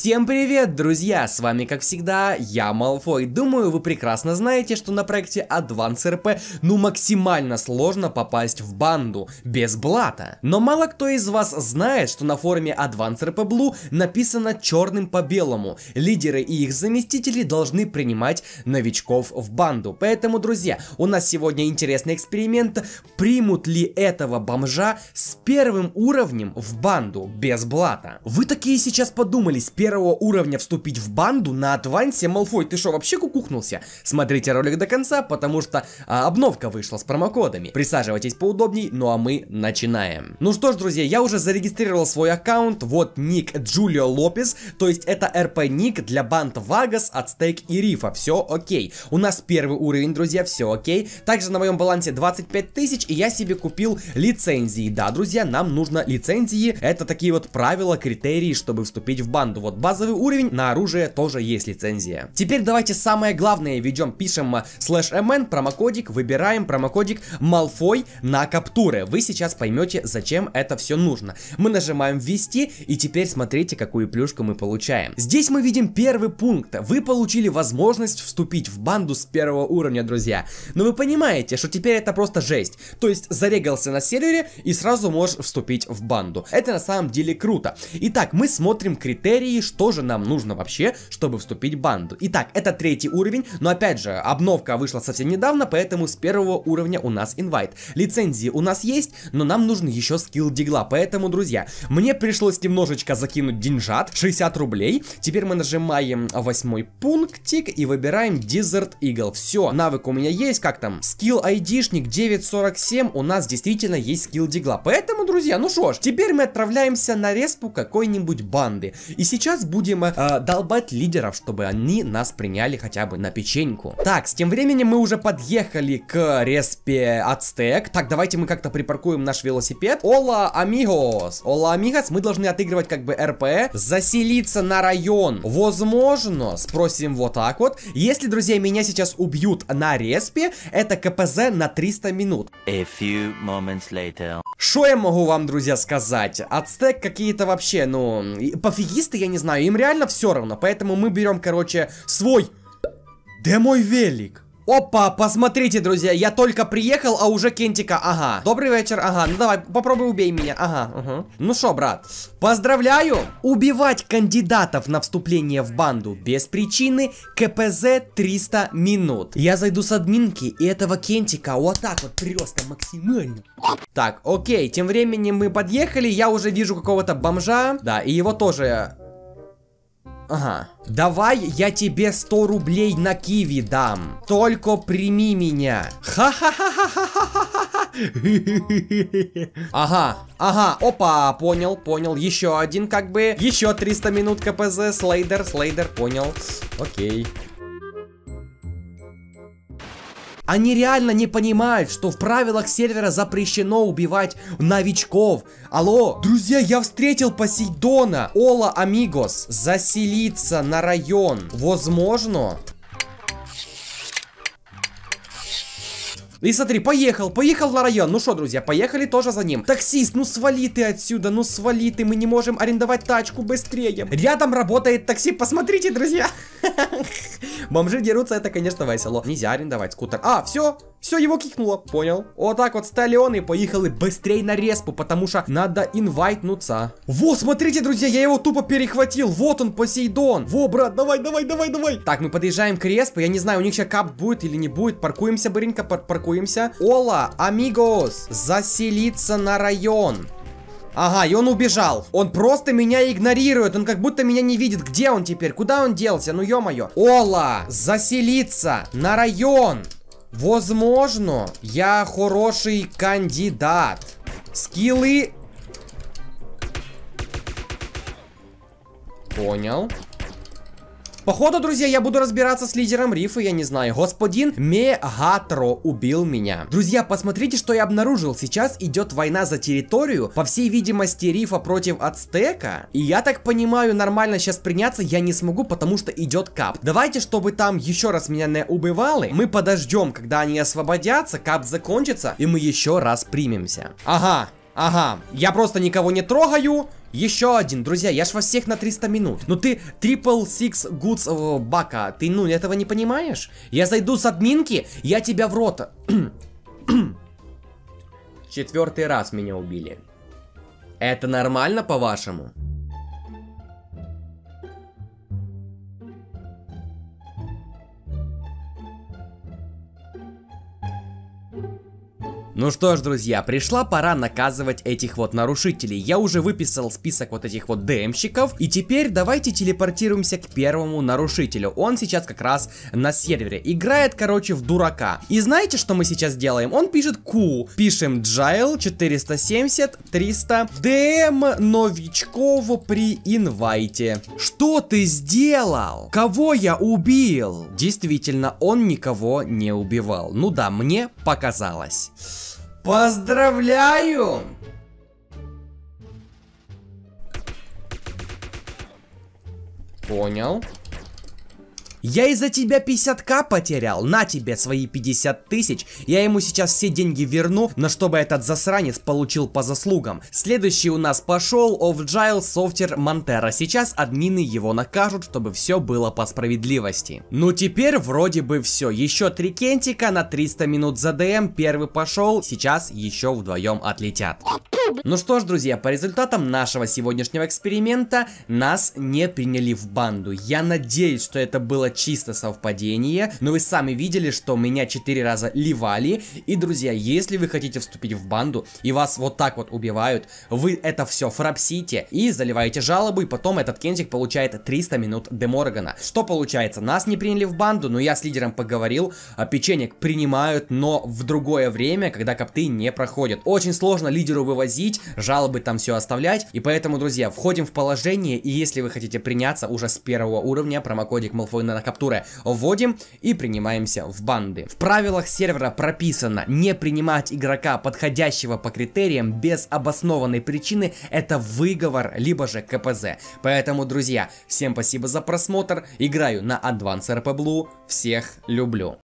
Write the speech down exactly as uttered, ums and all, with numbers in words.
Всем привет, друзья! С вами, как всегда, я, Малфой. Думаю, вы прекрасно знаете, что на проекте Advance эр пи ну максимально сложно попасть в банду без блата. Но мало кто из вас знает, что на форуме Advance эр пи Blue написано черным по белому: лидеры и их заместители должны принимать новичков в банду. Поэтому, друзья, у нас сегодня интересный эксперимент. Примут ли этого бомжа с первым уровнем в банду без блата? Вы такие сейчас подумали: с первого уровня вступить в банду на Адвансе? Малфой, ты что, вообще кукухнулся? Смотрите ролик до конца, потому что а, обновка вышла с промокодами. Присаживайтесь поудобней, ну а мы начинаем. Ну что ж, друзья, я уже зарегистрировал свой аккаунт. Вот ник Джулио Лопес, то есть это эр пи ник для банд Вагас, Ацтек и Рифа. Все окей. У нас первый уровень, друзья, все окей. Также на моем балансе двадцать пять тысяч, и я себе купил лицензии. Да, друзья, нам нужно лицензии. Это такие вот правила, критерии, чтобы вступить в банду. Вот базовый уровень, на оружие тоже есть лицензия. Теперь давайте самое главное ведем. Пишем слэш мн, промокодик, выбираем промокодик Малфой на каптуры. Вы сейчас поймете, зачем это все нужно. Мы нажимаем ввести, и теперь смотрите, какую плюшку мы получаем. Здесь мы видим первый пункт. Вы получили возможность вступить в банду с первого уровня, друзья. Но вы понимаете, что теперь это просто жесть. То есть зарегался на сервере и сразу можешь вступить в банду. Это на самом деле круто. Итак, мы смотрим критерии, что же нам нужно вообще, чтобы вступить в банду. Итак, это третий уровень, но опять же, обновка вышла совсем недавно, поэтому с первого уровня у нас инвайт. Лицензии у нас есть, но нам нужен еще скилл дигла, поэтому, друзья, мне пришлось немножечко закинуть деньжат, шестьдесят рублей. Теперь мы нажимаем восьмой пунктик и выбираем Desert Eagle. Все, навык у меня есть, как там, скилл айдишник девять сорок семь, у нас действительно есть скилл дигла. Поэтому, друзья, ну что ж, теперь мы отправляемся на респу какой-нибудь банды. И сейчас будем э, долбать лидеров, чтобы они нас приняли хотя бы на печеньку. Так, с тем временем мы уже подъехали к респе Ацтек. Так, давайте мы как-то припаркуем наш велосипед. Ола, амигос. Ола, амигос. Мы должны отыгрывать как бы эр пи. Заселиться на район. Возможно, спросим вот так вот. Если, друзья, меня сейчас убьют на респе, это ка пэ зэ на триста минут. A few moments later. Что я могу вам, друзья, сказать? Ацтек какие-то вообще, ну, пофигисты, я не знаю, им реально все равно. Поэтому мы берем, короче, свой... Где мой велик? Опа, посмотрите, друзья, я только приехал, а уже Кентика, ага. Добрый вечер, ага, ну давай, попробуй убей меня, ага, угу. Ну шо, брат, поздравляю. Убивать кандидатов на вступление в банду без причины, ка пэ зэ триста минут. Я зайду с админки, и этого Кентика вот так вот просто максимально. Так, окей, тем временем мы подъехали, я уже вижу какого-то бомжа, да, и его тоже... Ага. Давай я тебе сто рублей на киви дам. Только прими меня. Ха-ха-ха-ха-ха-ха-ха. Ага, ага, опа, понял, понял. Еще один как бы. Еще триста минут ка пэ зэ. Слейдер, слейдер, понял. Окей. Они реально не понимают, что в правилах сервера запрещено убивать новичков. Алло, друзья, я встретил Посейдона. Ола, амигос. Заселиться на район. Возможно. И смотри, поехал, поехал на район. Ну что, друзья, поехали тоже за ним. Таксист, ну свали ты отсюда, ну свали ты. Мы не можем арендовать тачку быстрее. Рядом работает такси, посмотрите, друзья. Бомжи дерутся, это, конечно, весело. Нельзя арендовать скутер. А, все, все, его кикнуло, понял. Вот так вот стали он и поехали быстрее на респу, потому что надо инвайтнуться. Во, смотрите, друзья, я его тупо перехватил. Вот он, Посейдон. Во, брат, давай, давай, давай, давай. Так, мы подъезжаем к респу. Я не знаю, у них сейчас кап будет или не будет. Паркуемся, быренько, пар паркуемся. Ола, амигос, заселиться на район. Ага, и он убежал. Он просто меня игнорирует. Он как будто меня не видит. Где он теперь? Куда он делся? Ну, ё-моё. Ола, заселиться на район. Возможно, я хороший кандидат. Скиллы... Понял. Походу, друзья, я буду разбираться с лидером Рифа, я не знаю. Господин Мегатро убил меня. Друзья, посмотрите, что я обнаружил. Сейчас идет война за территорию. По всей видимости, Рифа против Ацтека. И я так понимаю, нормально сейчас приняться я не смогу, потому что идет кап. Давайте, чтобы там еще раз меня не убивали, мы подождем, когда они освободятся, кап закончится, и мы еще раз примемся. Ага, ага. Я просто никого не трогаю. Еще один, друзья, я ж во всех на триста минут. Ну ты трипл сикс гудс бака, ты ну этого не понимаешь? Я зайду с админки, я тебя в рот. Четвертый раз меня убили. Это нормально, по-вашему? Ну что ж, друзья, пришла пора наказывать этих вот нарушителей. Я уже выписал список вот этих вот ДМщиков. И теперь давайте телепортируемся к первому нарушителю. Он сейчас как раз на сервере. Играет, короче, в дурака. И знаете, что мы сейчас делаем? Он пишет Q. Пишем Джайл четыреста семьдесят триста ДМ новичков при инвайте. Что ты сделал? Кого я убил? Действительно, он никого не убивал. Ну да, мне показалось. Поздравляю! Понял. Я из-за тебя пятьдесят ка потерял, на тебе свои пятьдесят тысяч, я ему сейчас все деньги верну, но чтобы этот засранец получил по заслугам. Следующий у нас пошел Off-Jail Software Montero, сейчас админы его накажут, чтобы все было по справедливости. Ну теперь вроде бы все, еще три кентика на триста минут за ДМ, первый пошел, сейчас еще вдвоем отлетят. Ну что ж, друзья, по результатам нашего сегодняшнего эксперимента нас не приняли в банду. Я надеюсь, что это было чисто совпадение, но вы сами видели, что меня четыре раза ливали. И, друзья, если вы хотите вступить в банду и вас вот так вот убивают, вы это все фрапсите и заливаете жалобу, и потом этот кентик получает триста минут деморгана. Что получается? Нас не приняли в банду, но я с лидером поговорил, печенек принимают, но в другое время, когда копты не проходят. Очень сложно лидеру вывозить, жалобы там все оставлять, и поэтому, друзья, входим в положение, и если вы хотите приняться уже с первого уровня, промокодик Malfoy на каптуре вводим и принимаемся в банды. В правилах сервера прописано не принимать игрока, подходящего по критериям, без обоснованной причины, это выговор, либо же КПЗ. Поэтому, друзья, всем спасибо за просмотр, играю на Advance эр пи Blue, всех люблю.